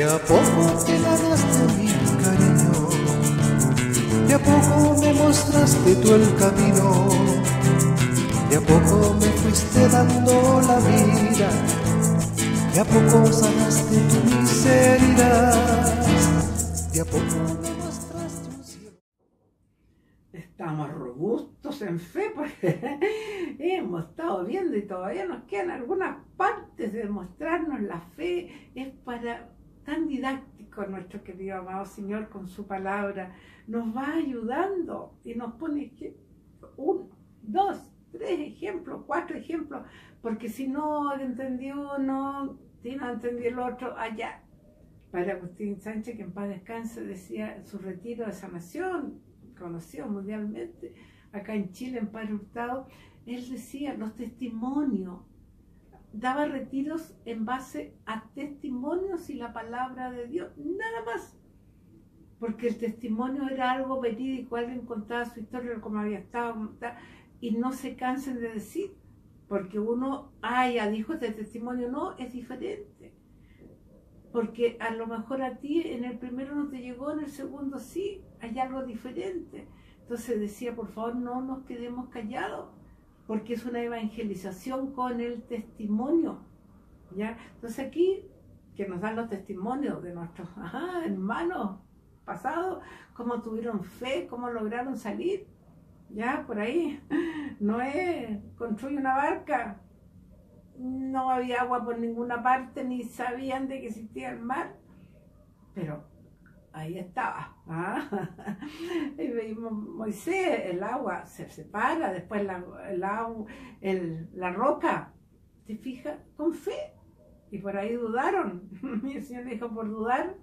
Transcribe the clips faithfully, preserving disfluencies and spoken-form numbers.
a poco te ganaste mi cariño, de a poco me mostraste tú el camino, de a poco me fuiste dando la vida, de a poco sanaste tu miseria, de a poco me mostraste un cielo. Estamos robustos en fe porque hemos estado viendo y todavía nos quedan algunas partes de mostrarnos la fe. Es para tan didáctico nuestro querido amado Señor con su palabra. Nos va ayudando y nos pone uno, dos, tres ejemplos, cuatro ejemplos, porque si no entendió uno, si no entendió el otro, allá. Padre Agustín Sánchez, que en paz descanse, decía en su retiro de sanación, conocido mundialmente, acá en Chile, en Padre Hurtado, él decía los testimonios, daba retiros en base a testimonios y la palabra de Dios, nada más, porque el testimonio era algo verídico, alguien contaba su historia, como había estado, y no se cansen de decir, porque uno, ah, ya dijo este testimonio, no, es diferente, porque a lo mejor a ti en el primero no te llegó, en el segundo sí, hay algo diferente. Entonces decía, por favor, no nos quedemos callados, porque es una evangelización con el testimonio, ¿ya? Entonces aquí, que nos dan los testimonios de nuestros ajá, hermanos pasados, cómo tuvieron fe, cómo lograron salir, ya, por ahí. Noé construye una barca, no había agua por ninguna parte, ni sabían de que existía el mar, pero ahí estaba. ¿Ah? Y vimos Moisés, el agua se separa, después la, el agua, el, la roca, ¿te fijas? Con fe. Y por ahí dudaron. Y el Señor dijo, por dudar,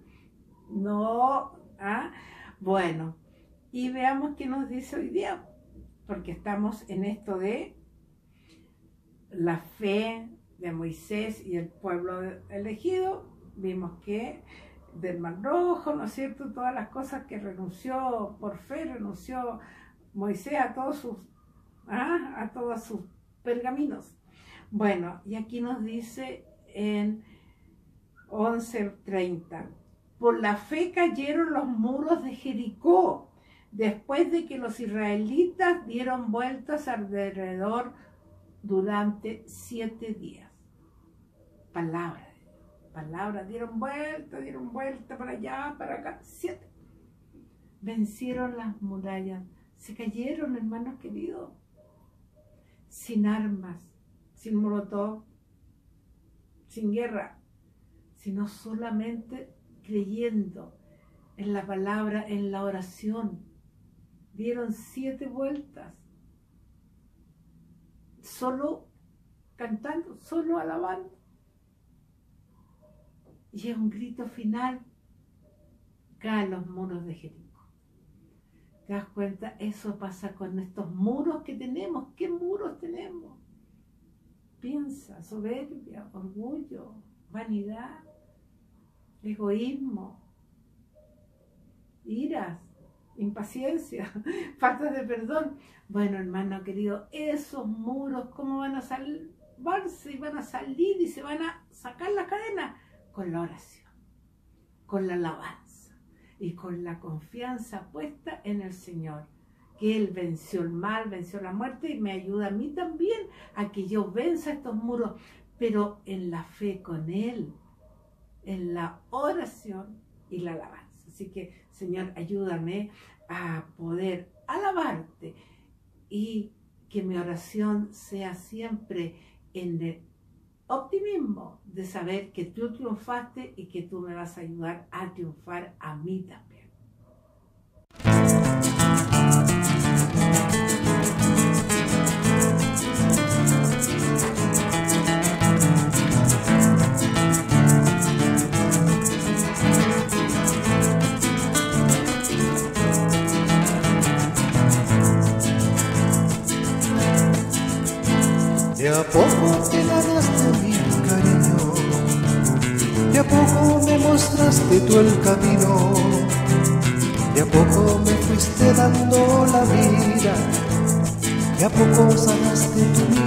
no. ¿Ah? Bueno, y veamos qué nos dice hoy día, porque estamos en esto de la fe de Moisés y el pueblo elegido. Vimos que del Mar Rojo, ¿no es cierto? Todas las cosas que renunció por fe, renunció Moisés a todos sus, ¿ah? a todos sus pergaminos. Bueno, y aquí nos dice en once treinta, por la fe cayeron los muros de Jericó, después de que los israelitas dieron vueltas alrededor durante siete días. Palabra, palabra, dieron vuelta, dieron vuelta para allá, para acá, siete. Vencieron las murallas, se cayeron, hermanos queridos, sin armas, sin molotov, sin guerra, sino solamente creyendo en la palabra, en la oración. Dieron siete vueltas, solo cantando, solo alabando. Y es un grito final, caen los muros de Jericó. ¿Te das cuenta? Eso pasa con estos muros que tenemos. ¿Qué muros tenemos? Piensa, soberbia, orgullo, vanidad, egoísmo, iras, impaciencia, falta de perdón. Bueno, hermano querido, esos muros, ¿cómo van a salvarse? Y van a salir y se van a sacar la cadena con la oración, con la alabanza y con la confianza puesta en el Señor, que Él venció el mal, venció la muerte y me ayuda a mí también a que yo venza estos muros, pero en la fe con Él, en la oración y la alabanza. Así que, Señor, ayúdame a poder alabarte y que mi oración sea siempre en el optimismo de saber que tú triunfaste y que tú me vas a ayudar a triunfar a mí también. De a poco te ganaste mi cariño, de a poco me mostraste tú el camino, de a poco me fuiste dando la vida, de a poco sanaste tu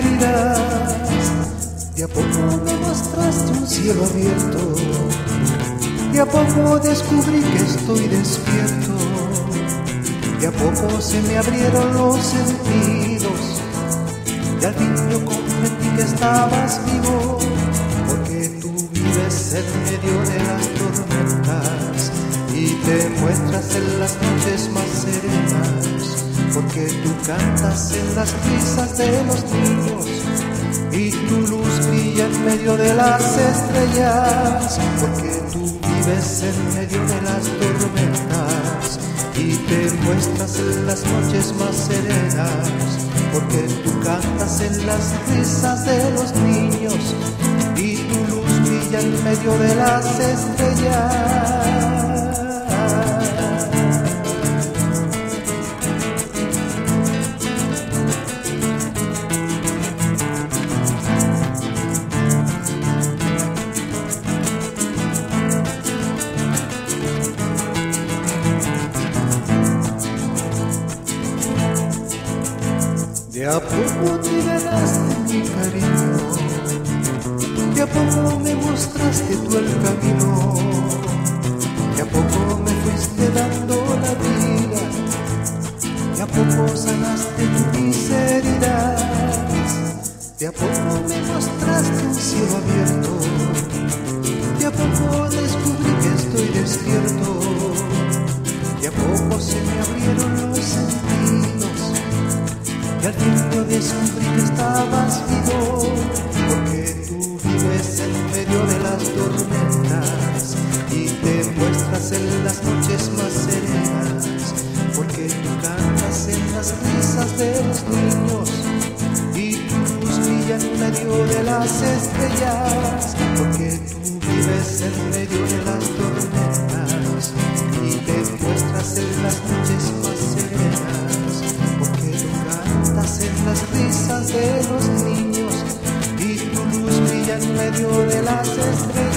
miseria, de a poco me mostraste un cielo abierto, De a poco descubrí que estoy despierto, de a poco se me abrieron los sentidos, y al fin yo comprendí que estabas vivo, porque tú vives en medio de las tormentas y te muestras en las noches más serenas, porque tú cantas en las risas de los niños y tu luz brilla en medio de las estrellas, porque tú vives en medio de las tormentas y te muestras en las noches más serenas, porque tú cantas en las risas de los niños y tu luz brilla en medio de las estrellas. De a poco te ganaste mi cariño, de a poco me mostraste tú el camino, de a poco me fuiste dando la vida, de a poco sanaste mis heridas, de a poco me mostraste un cielo abierto, de a poco descubrí que estoy despierto, de a poco se me abrieron los sentidos, y al fin yo descubrí que estabas vivo, porque tú vives en medio de las tormentas y te muestras en las noches más serenas, porque tú cantas en las risas de los niños y tu luz brilla en medio de las estrellas, porque tú vives en medio de las tormentas y te muestras en las noches más serenas, porque tú cantas en las risas de los niños y tu luz brilla en medio de las estrellas.